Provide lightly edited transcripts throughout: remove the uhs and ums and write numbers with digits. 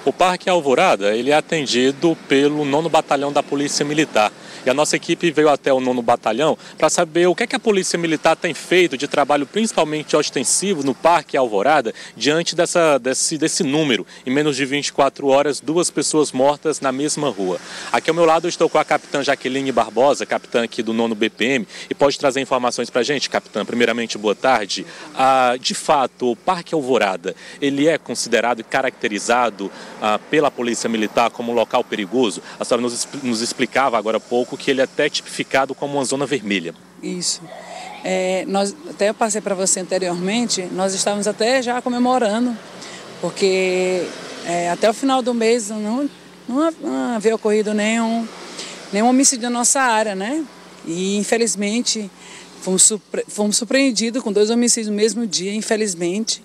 O Parque Alvorada, ele é atendido pelo 9º Batalhão da Polícia Militar. E a nossa equipe veio até o 9º Batalhão para saber o que é que a Polícia Militar tem feito de trabalho principalmente ostensivo no Parque Alvorada, diante desse número. Em menos de 24 horas, 2 pessoas mortas na mesma rua. Aqui ao meu lado eu estou com a capitã Jaqueline Barbosa, capitã aqui do 9º BPM, e pode trazer informações para a gente, capitã. Primeiramente, boa tarde. De fato, o Parque Alvorada, ele é considerado e caracterizado pela Polícia Militar como um local perigoso. A senhora nos explicava agora há pouco que ele é até tipificado como uma zona vermelha. Isso. Até eu passei para você anteriormente, nós estávamos até já comemorando, porque até o final do mês não havia ocorrido nenhum homicídio na nossa área, né? E infelizmente fomos surpreendidos com 2 homicídios no mesmo dia, infelizmente.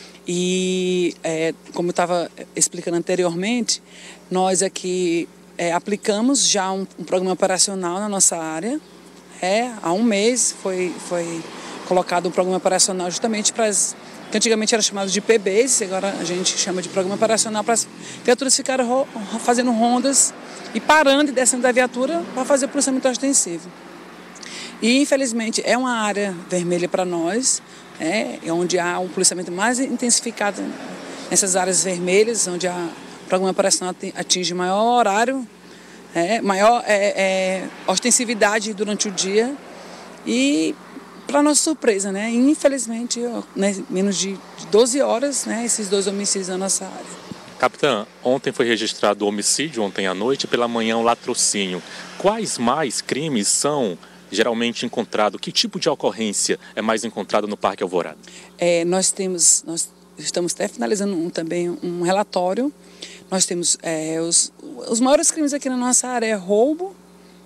E como eu estava explicando anteriormente, nós aqui aplicamos já um programa operacional na nossa área. Há um mês foi colocado um programa operacional justamente para que antigamente era chamado de PBs, agora a gente chama de programa operacional para as viaturas ficarem fazendo rondas e parando e descendo da viatura para fazer o policiamento ostensivo. E infelizmente é uma área vermelha para nós, onde há um policiamento mais intensificado nessas áreas vermelhas, onde o programa operacional atinge maior horário, maior ostensividade durante o dia. E, para nossa surpresa, infelizmente, menos de 12 horas, esses 2 homicídios na nossa área. Capitã, ontem foi registrado o homicídio, ontem à noite, pela manhã o latrocínio. Quais mais crimes são geralmente encontrados? Que tipo de ocorrência é mais encontrada no Parque Alvorada? Nós estamos até finalizando também um relatório. Nós temos os maiores crimes aqui na nossa área é roubo,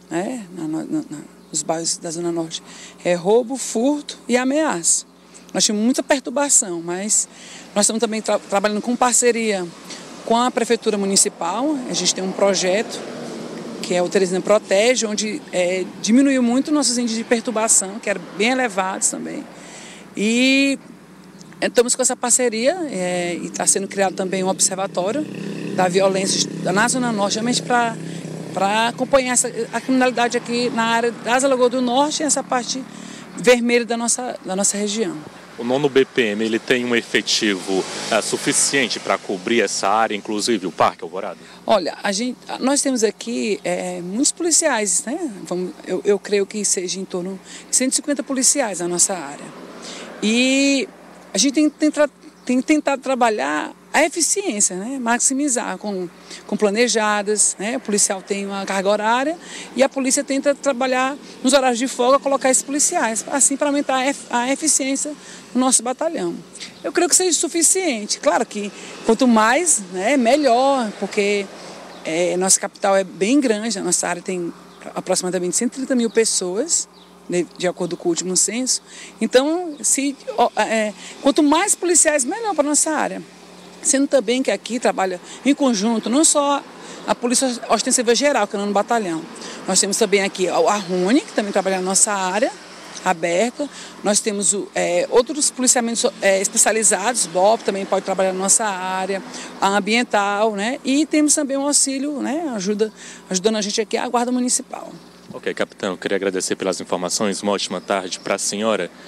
nos bairros da Zona Norte, roubo, furto e ameaça. Nós temos muita perturbação, mas nós estamos também trabalhando com parceria com a Prefeitura Municipal. A gente tem um projeto que é o Teresina Protege, onde diminuiu muito nossos índices de perturbação, que eram bem elevados também. E estamos com essa parceria e está sendo criado também um observatório da violência na Zona Norte, realmente para acompanhar a criminalidade aqui na área das Alagoas do Norte e essa parte vermelha da nossa região. O 9º BPM, ele tem um efetivo suficiente para cobrir essa área, inclusive o Parque Alvorada? Olha, nós temos aqui muitos policiais, eu creio que seja em torno de 150 policiais na nossa área. E a gente tem tentado trabalhar a eficiência, maximizar com planejadas, o policial tem uma carga horária e a polícia tenta trabalhar nos horários de folga, colocar esses policiais, assim para aumentar a eficiência do nosso batalhão. Eu creio que seja suficiente. Claro que quanto mais, melhor, porque nossa capital é bem grande, a nossa área tem aproximadamente 130 mil pessoas, de acordo com o último censo. Então, quanto mais policiais, melhor para a nossa área. Sendo também que aqui trabalha em conjunto, não só a Polícia Ostensiva Geral, que é no batalhão. Nós temos também aqui a RUNE, que também trabalha na nossa área aberta. Nós temos outros policiamentos especializados, BOP também pode trabalhar na nossa área, a ambiental, e temos também um auxílio, ajudando a gente aqui, a Guarda Municipal. Ok, capitão, eu queria agradecer pelas informações. Uma ótima tarde para a senhora.